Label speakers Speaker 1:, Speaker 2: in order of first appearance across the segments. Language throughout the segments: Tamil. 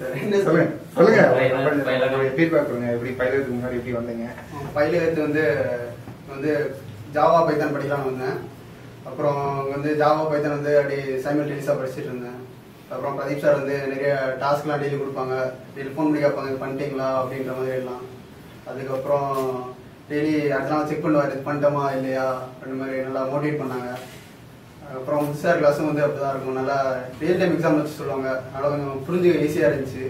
Speaker 1: சொல்லுங்க ஃபீட்பேக் கொடுங்க. எப்படி பைலத்துக்கு முன்னாடி எப்படி வந்தீங்க?
Speaker 2: பைலத்து வந்து ஜாவா பைத்தான் படிக்கலாம்னு வந்தேன். அப்புறம் ஜாவா பைத்தான் அப்படி சைமல்டேனியஸாக படிச்சுட்டு இருந்தேன். அப்புறம் பிரதீப் சார் நிறைய டாஸ்க்லாம் டெய்லி கொடுப்பாங்க. டெய்லி ஃபோன் பண்ணி கேட்பாங்க, இது பண்ணிட்டீங்களா அப்படின்ற மாதிரி எல்லாம். அதுக்கப்புறம் டெய்லி அதெல்லாம் செக் பண்ணுவார், இது பண்ணிட்டோமா இல்லையா அந்த மாதிரி நல்லா மோட்டிவேட் பண்ணாங்க. அப்புறம் சார் கிளாஸும் அப்படிதான் இருக்கும். நல்லா ரியல் டைம் எக்ஸாம் வச்சு சொல்லுவாங்க. அதனால கொஞ்சம் புரிஞ்சுக்க ஈஸியாக இருந்துச்சு.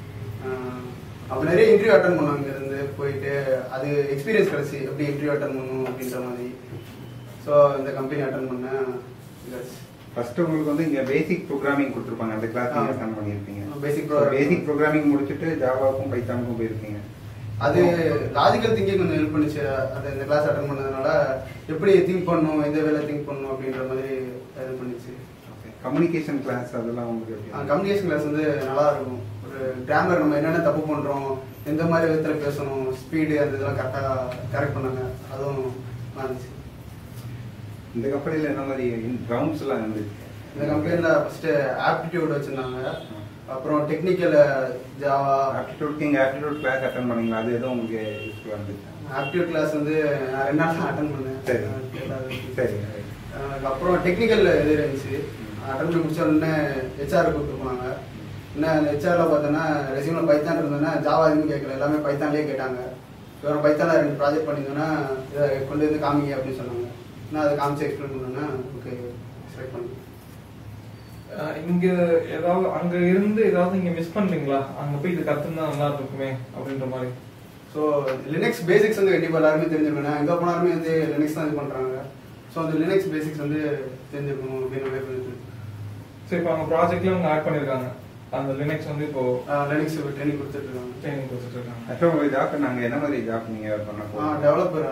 Speaker 2: அப்போ நிறைய இன்டர்வியூ அட்டன் பண்ணுவாங்க. இருந்து போயிட்டு அது எக்ஸ்பீரியன்ஸ் கிடச்சி எப்படி இன்டர்வியூ அட்டன் பண்ணணும் அப்படின்ற மாதிரி. ஸோ இந்த கம்பெனி அட்டன் பண்ணேன்.
Speaker 1: ஃபர்ஸ்ட் உங்களுக்கு இங்கே பேசிக் ப்ரோக்ராமிங் கொடுத்துருப்பாங்க. அந்த கிளாஸ் நீங்கள் அட்டன் பண்ணியிருப்பீங்க.
Speaker 2: பேசிக்
Speaker 1: ப்ரோக்ராமிங் முடிச்சுட்டு ஜாவாவுக்கும் பைத்தானுக்கும் போயிருக்கீங்க.
Speaker 2: அது லாஜிக்கல் திங்கிங் கொஞ்சம் ஹெல்ப் பண்ணிச்சு. அது இந்த கிளாஸ் அட்டன் பண்ணதுனால எப்படி திங்க் பண்ணணும், எந்த வேலை திங்க் பண்ணணும் அப்படின்ற மாதிரி ஹெல்ப் பண்ணிச்சு.
Speaker 1: கம்யூனிகேஷன் கிளாஸ் அதெல்லாம் உங்களுக்கு
Speaker 2: கம்யூனிகேஷன் கிளாஸ் நல்லா இருக்கும். ஒரு கிராமர் நம்ம என்னென்ன தப்பு பண்ணுறோம், எந்த மாதிரி விதத்தில் பேசணும், ஸ்பீடு அந்த இதெல்லாம் கரெக்ட் பண்ணாங்க. அதுவும் இருந்துச்சு.
Speaker 1: இந்த கம்பெனியில் என்ன மாதிரி ரவுண்ட்ஸ்லாம் இருந்துச்சு?
Speaker 2: இந்த கம்பெனியில் ஃபஸ்ட்டு ஆப்டிடியூட் வச்சுருந்தாங்க. அப்புறம் டெக்னிக்கல் ஜாவா
Speaker 1: ஆப்டிடியூட். நீங்கள் ஆப்டிடியூட் கிளாஸ் அட்டன் பண்ணீங்களா? அது எதுவும் உங்களுக்கு யூஸ்ஃபுல்லாக இருந்துச்சு?
Speaker 2: ஆப்டிடியூட் கிளாஸ் நான் 2 நாள் தான் அட்டன் பண்ணேன்.
Speaker 1: சரி.
Speaker 2: அப்புறம் டெக்னிக்கல் இது இருந்துச்சு. அட்டன் பண்ணி முடிச்ச உடனே ஹெச்ஆர் கூப்பிட்டு போனாங்க. என்ன அந்த ஹெச்ஆரில் பார்த்தோன்னா ரெசியூமில் பைத்தான் இருந்தோன்னா ஜாவா எதுவும் கேட்கல, எல்லாமே பைத்தான்லேயே கேட்டாங்க. வேறு பைத்தானில் 2 ப்ராஜெக்ட் பண்ணியிருந்தோன்னா இதை கொண்டு வந்து காமிங்க அப்படின்னு சொன்னாங்க. நான் அதை காமிச்சு எக்ஸ்பிளைன் பண்ணேன்னா ஓகே செலக்ட் பண்ணேன்.
Speaker 3: இங்கே ஏதாவது அங்கே இருந்து ஏதாவது இங்கே மிஸ் பண்ணுறீங்களா? அங்கே போய் இது கற்றுனா நல்லா இருக்குமே அப்படின்ற மாதிரி.
Speaker 2: ஸோ லினக்ஸ் பேசிக்ஸ் கண்டிப்பாக எல்லாருமே தெரிஞ்சிருக்கணும். எங்கே போனாலுமே லினக்ஸ் தான் இது பண்ணுறாங்க. ஸோ அந்த லினக்ஸ் பேசிக்ஸ் தெரிஞ்சிருக்கணும் அப்படின்னு பண்ணிட்டு.
Speaker 3: ஸோ இப்போ அவங்க ப்ராஜெக்ட்ல அவங்க ஆட் பண்ணியிருக்காங்க. அந்த லினக்ஸ் இப்போ
Speaker 2: லினக்ஸ் ட்ரைனிங் கொடுத்துட்ருக்காங்க.
Speaker 1: ஆக்சுவலாக உங்களுக்கு ஜாப் நாங்கள் என்ன மாதிரி ஜாப் நீங்கள் பண்ண
Speaker 2: டெவலப்பர்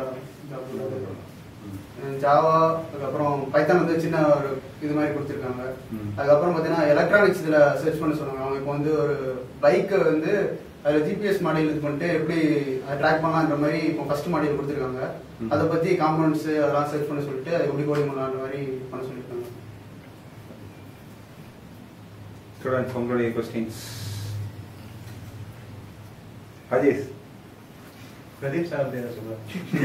Speaker 2: ஜாவா. அதுக்கப்புறம் பைத்தான் சின்ன ஒரு இது மாதிரி கொடுத்துருக்காங்க. அதுக்கப்புறம் பார்த்தீங்கன்னா எலக்ட்ரானிக்ஸ் இதில் சர்ச் பண்ண சொன்னாங்க. அவங்க இப்போ ஒரு பைக்கை அதில் ஜிபிஎஸ் மாடியூல் இது பண்ணிட்டு எப்படி ட்ராக் பண்ணலான்ற மாதிரி இப்போ ஃபர்ஸ்ட் மாடியூல் கொடுத்துருக்காங்க. அதை பற்றி காம்பனன்ட்ஸ் அதெல்லாம் சர்ச் பண்ண சொல்லிட்டு அது எப்படி கோடிங் பண்ணலான்ற மாதிரி பண்ண சொல்லியிருக்காங்க.
Speaker 1: ஸ்டூடெண்ட்ஸ் உங்களுடைய கொஸ்டின்ஸ். அஜேஷ்.
Speaker 4: பிரதீப் சார் பேர சொல்லுவார்.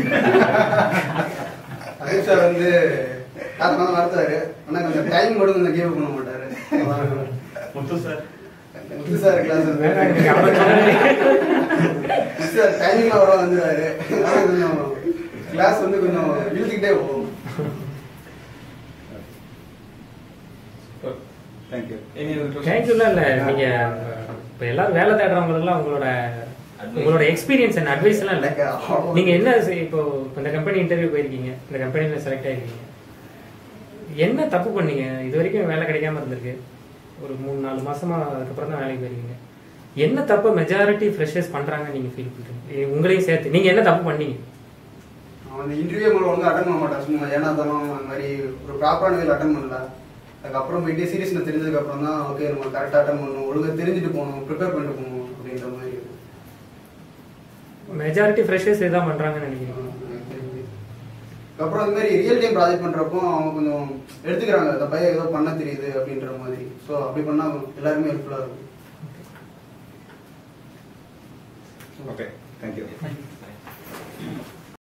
Speaker 2: பிரதீப் சார் காரணம் நடத்தாரு. ஆனால் கொஞ்சம் டைம் கூட கொஞ்சம் கேவ் பண்ண மாட்டாரு.
Speaker 4: முத்து சார்
Speaker 2: கிளாஸ் சார் டைமிங்ல வர வந்துடுவாரு. ஆனால் கொஞ்சம் கிளாஸ் கொஞ்சம் இழுத்துக்கிட்டே போகும்.
Speaker 5: தேங்க்யூலாம் இல்லை. நீங்கள் இப்போ எல்லாரும் வேலை தேடுறவங்களெல்லாம் உங்களோட எக்ஸ்பீரியன்ஸ் அண்ட் அட்வைஸ் எல்லாம் இல்லை. நீங்கள் என்ன இப்போ இந்த கம்பெனி இன்டர்வியூ போயிருக்கீங்க, இந்த கம்பெனியில் செலக்ட் ஆகிருக்கீங்க, என்ன தப்பு பண்ணீங்க? இது வரைக்கும் வேலை கிடைக்காம இருந்திருக்கு. ஒரு 3-4 மாசமா அதுக்கப்புறம் தான் வேலைக்கு போயிருக்கீங்க. என்ன தப்பு மெஜாரிட்டி ஃப்ரெஷர்ஸ் பண்ணுறாங்க நீங்கள் ஃபீல் பண்ணுறீங்க? உங்களையும் சேர்த்து நீங்கள் என்ன தப்பு பண்ணீங்க?
Speaker 2: அந்த இன்டர்வியூ அட்டன் பண்ண மாட்டேன். சும்மா ஏன்னா தான் அந்த மாதிரி ஒரு ப்ராப்பரான வேலை அட்டன் பண்ணல. அதுக்கப்புறம் போயிட்டு சீரியஸ்னஸ் தெரிஞ்சதுக்கு அப்புறம் தான் ஓகே நம்ம கரெக்டாக அட்டன் பண்ணணும், ஒழுங்காக தெரிஞ்சுட்டு போகணும், ப்ரிப்பேர் பண்ணிட்டு போகணும் அப்படின்ற மாதிரி.
Speaker 5: மெஜாரிட்டி ஃப்ரெஷர்ஸ் இதான் பண்ணுறாங்கன்னு நினைக்கிறேன்.
Speaker 2: அப்புறம் இந்த மாதிரி ரியல் டைம் ப்ராஜெக்ட் பண்ணுறப்போ அவங்க கொஞ்சம் எடுத்துக்கிறாங்க, அந்த பையன் ஏதோ பண்ண தெரியுது அப்படின்ற மாதிரி. ஸோ அப்படி பண்ணால் எல்லாருமே ஹெல்ப்ஃபுல்லாக இருக்கும்.
Speaker 1: Okay, thank you.